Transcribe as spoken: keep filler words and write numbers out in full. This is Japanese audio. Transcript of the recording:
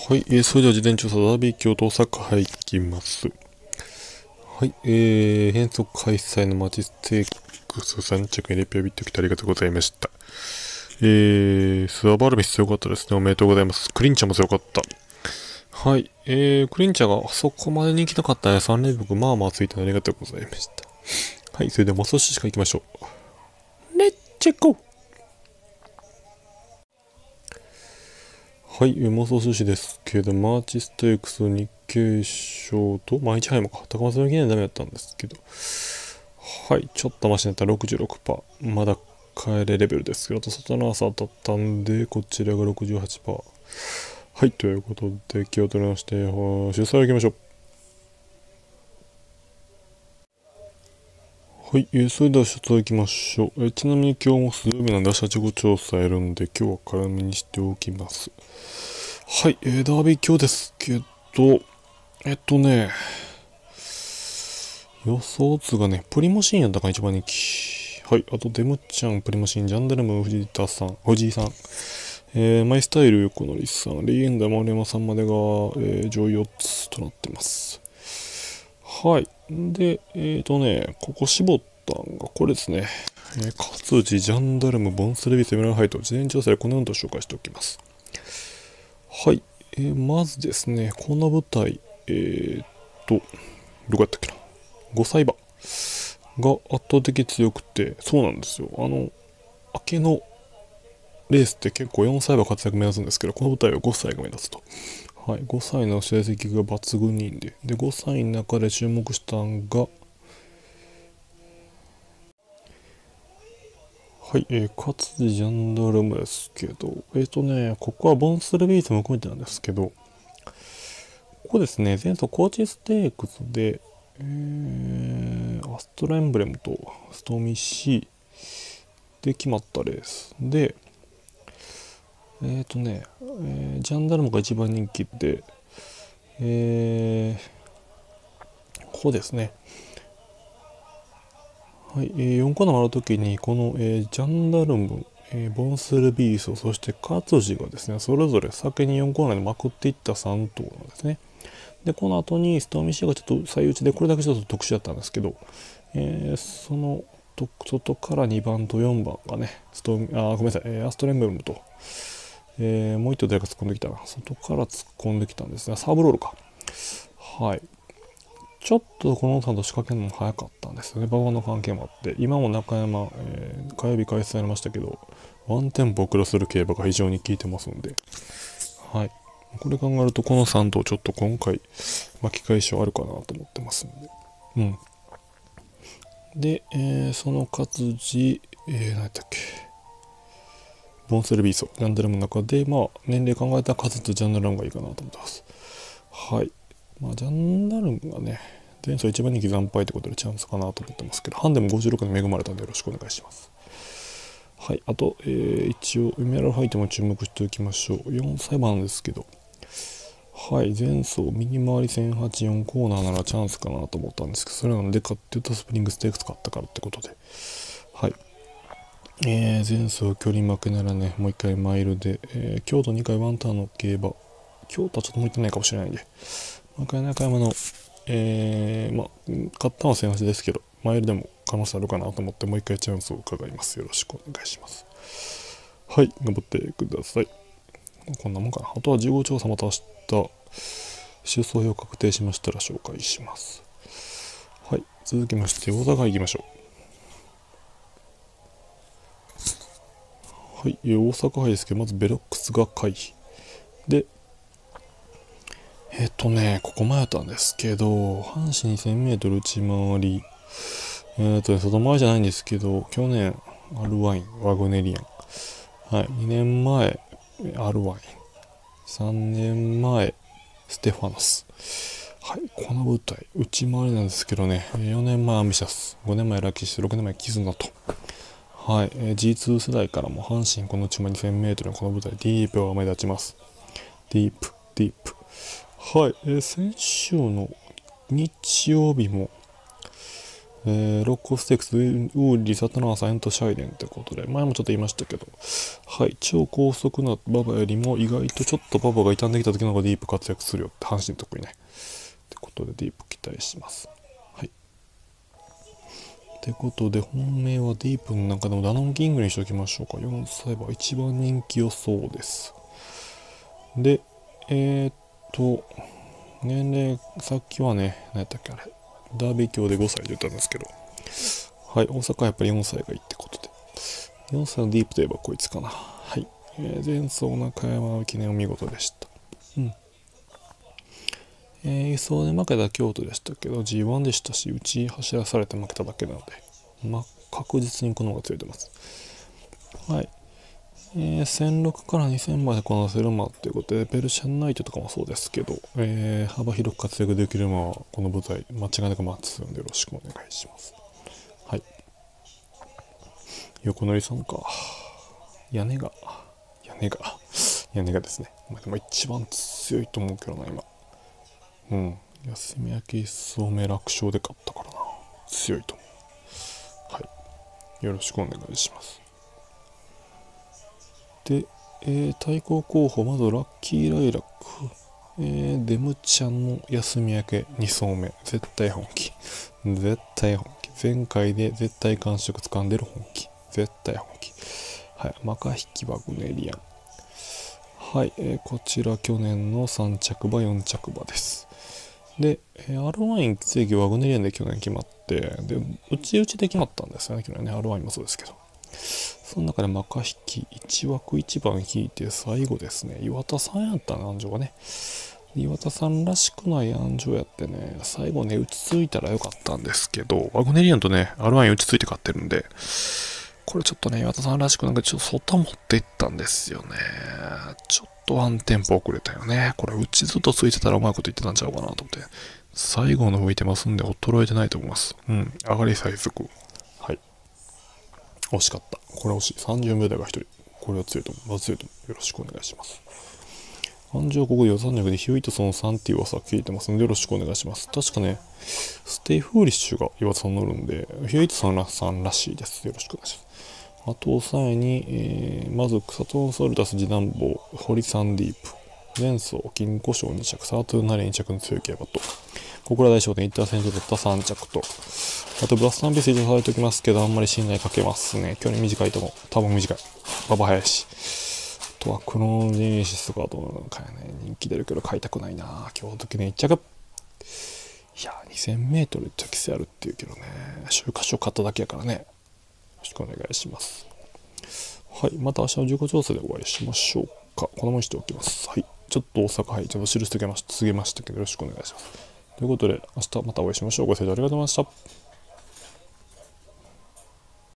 はい、えー、それでは事前調査、ダービー京都大阪杯いきます。はい、えー、変則開催のマジステークスさん着にレピュービット来てありがとうございました。えー、スワバルミス強かったですね。おめでとうございます。クリンチャも強かった。はい、えー、クリンチャがそこまで人気なかったね。さん連続、まあまあついたのありがとうございました。はい、それではマソシしか行きましょう。レッチェゴー。はい、妄想寿司ですけど、マーチステークス、日経賞と、毎日杯もか、高松の記念ダメだったんですけど、はい、ちょっとマシになった ろくじゅうろくパーセント、まだ帰れレベルですけど、あと外の朝当たったんで、こちらが ろくじゅうはちパーセント。はい、ということで、気を取りまして、主催行きましょう。はい、えー、それでは出題行きましょう。えー、ちなみに今日も水曜日なんで、明日自己調査やるんで、今日は軽めにしておきます。はい、えー、ダービー今日ですけど、えっとね、予想図がね、プリモシンやったか一番人気。はい、あとデムちゃん、プリモシン、ジャンダルム、藤田さん、藤井さん、えー、マイスタイル、横ノリさん、レイエンダー、丸山さんまでが、えー、上位よっつとなってます。はい。で、えっ、ー、とね、ここ絞ったんがこれですね。えー、勝地、ジャンダルム、ボンスレビス、エメラルハイト、事前調査でこのように紹介しておきます。はい。えー、まずですね、この舞台、えー、っと、どこやったっけな。ごさい馬が圧倒的強くて、そうなんですよ。あの、明けのレースって結構よんさい馬活躍目指すんですけど、この舞台はごさいが目立つと。はい、ごさいの成績が抜群にいいんで、で、ごさいの中で注目したんが、はい、えー、勝地ジャンダルムですけど、えっ、ー、とね、ここはボンスルビーズも含めてなんですけど、ここですね、前走コーチステークスで、えー、アストラエンブレムとストーミー C で決まったレースで、えっ、ー、とね、えー、ジャンダルムが一番人気で、えー、ここですね、はい、えー、よんコーナー回るときにこの、えー、ジャンダルム、えー、ボンスルビースト、そして勝地がですね、それぞれ先によんコーナーでまくっていったさん頭なんですね。で、この後にストーミーシーがちょっと最打ちで、これだけちょっと特殊だったんですけど、えー、その外からにばんとよんばんがね、ストーミー、あ、ごめんなさい、えー、アストレンブルムと、えー、もう一頭誰か突っ込んできたな。外から突っ込んできたんですが、サーブロールか。はい。ちょっとこのさんと仕掛けるのも早かったんですよね。馬場の関係もあって。今も中山、えー、火曜日開催されましたけど、ワンテンポ遅らせる競馬が非常に効いてますんで。はい。これ考えると、このさん頭ちょっと今回巻き返しはあるかなと思ってますんで。うん。で、えー、その活字、えー、何やったっけ。ボンセルビーソ、ジャンダルムの中で、まあ、年齢考えたら活とジャンダルムがいいかなと思ってます。はい。まあ、ジャンダルムがね、前走一番人気惨敗ってことでチャンスかなと思ってますけど、ハンデもごじゅうろくに恵まれたんでよろしくお願いします。はい。あと、えー、一応、エメラルファイトも注目しておきましょう。よんさい馬なんですけど、はい、前走右回りせんはちじゅうよんコーナーならチャンスかなと思ったんですけど、それなんでかっていうとスプリングステークス買ったからってことで、はい。えー、前走距離負けならね、もう一回マイルで、えー、京都にかいワンターンの競馬、京都はちょっと向いてないかもしれないんで、もう一回中山の、えー、まあ、買ったのはせんはちですけど、マイルでも可能性あるかなと思って、もう一回チャンスを伺います。よろしくお願いします。はい、頑張ってください。こんなもんかな。あとはじゅうご調査また明日、出走表確定しましたら紹介します。はい、続きまして、大阪行きましょう。はい、大阪杯ですけど、まずベロックスが回避。で、えっ、ー、とね、ここ迷ったんですけど、阪神にせんメートル内回り、えっ、ー、とね、外回りじゃないんですけど、去年、アルワイン、ワグネリアン。はい、にねんまえ、アルワイン。さんねんまえ、ステファノス。はい、この舞台、内回りなんですけどね、よねんまえアンビシャス、ごねんまえラキシ、ろくねんまえキズナと。はい、ジーツー 世代からも阪神この内回りにせんメートルのこの舞台、ディープが目立ちます。ディープ、ディープ。はい、えー、先週の日曜日も、 えー、ロックオフステークス、ウーリー、サタナーさん、エント・シャイデンってことで、前もちょっと言いましたけど、はい、超高速な馬場よりも意外とちょっと馬場が傷んできた時の方がディープ活躍するよって、阪神特にね。ってことで、ディープ期待します。はい。ってことで、本命はディープの中でもダノンキングにしておきましょうか。よんさい馬、一番人気予想です。で、えー、っと、年齢、さっきはね、何やったっけあれ、ダービー卿でごさいで言ったんですけど、はい、大阪はやっぱりよんさいがいいってことで、よんさいのディープといえばこいつかな。はい、えー、前走中山記念お見事でした。うん。えー、輸送で負けた京都でしたけど ジーワン でしたし、うち走らされて負けただけなので、まあ、確実にこの方が強いと思います。はい。えー、せんろくからにせんまでこなせる馬ということで、ペルシャンナイトとかもそうですけど、えー、幅広く活躍できる馬はこの舞台、間違いなくマッチするのでよろしくお願いします。はい。横乗りさんか。屋根が、屋根が、屋根がですね。まあ、でも一番強いと思うけどな、今。うん。休み明け一走目楽勝で勝ったからな。強いと思う。はい。よろしくお願いします。で、えー、対抗候補、まずラッキーライラック。えー、デムちゃんの休み明けに走目。絶対本気。絶対本気。前回で絶対感触掴んでる本気。絶対本気。はい。マカヒキバグネリアン。はい。えー、こちら去年のさん着馬、よん着馬です。で、えー、アールワン 正義ワグネリアンで去年決まって、で、うちうちで決まったんですよね。去年ね。アールワン もそうですけど。その中でマカヒキいち枠いちばん引いて最後ですね、岩田さんやったな、安城がね。岩田さんらしくない安城やってね、最後ね、落ち着いたらよかったんですけど、ワグネリアンとね、アールワン に落ち着いて勝ってるんで、これちょっとね、岩田さんらしくなんかちょっと外持っていったんですよね。ちょっとワンテンポ遅れたよね。これ、うちずっとついてたらうまいこと言ってたんちゃうかなと思って。最後の吹いてますんで、衰えてないと思います。うん、上がり最速。はい。惜しかった。これ惜しい。さんじゅうびょう台がひとり。これは強いと思う。まず強いと思う。よろしくお願いします。安城ここで予算力でヒューイトソンさんっていう噂聞いてますのでよろしくお願いします。確かね、ステイフーリッシュが岩田さん乗るんで、ヒューイトソンさんらしいです。よろしくお願いします。あと、抑えに、えー、まず草トンソルタス次男坊、堀さんディープ、前走、金庫賞に着、サートゥーナレに着の強い競馬と、小倉大商店インターセントだったさん着と、あとブラスタンピース以上されておきますけど、あんまり信頼かけますね。距離短いと思う。多分短い。馬場早いし。あとはクローンジェネシスとかどうなんかやね。人気出るけど買いたくないな。今日時ね、いっ着。いや、にせんメートル着せあるっていうけどね。週刊誌を買っただけやからね。よろしくお願いします。はい。また明日のじゅうご調整でお会いしましょうか。このままにしておきます。はい。ちょっと大阪杯、ちょっと印つけました、告げましたけど、よろしくお願いします。ということで、明日またお会いしましょう。ご清聴ありがとうございました。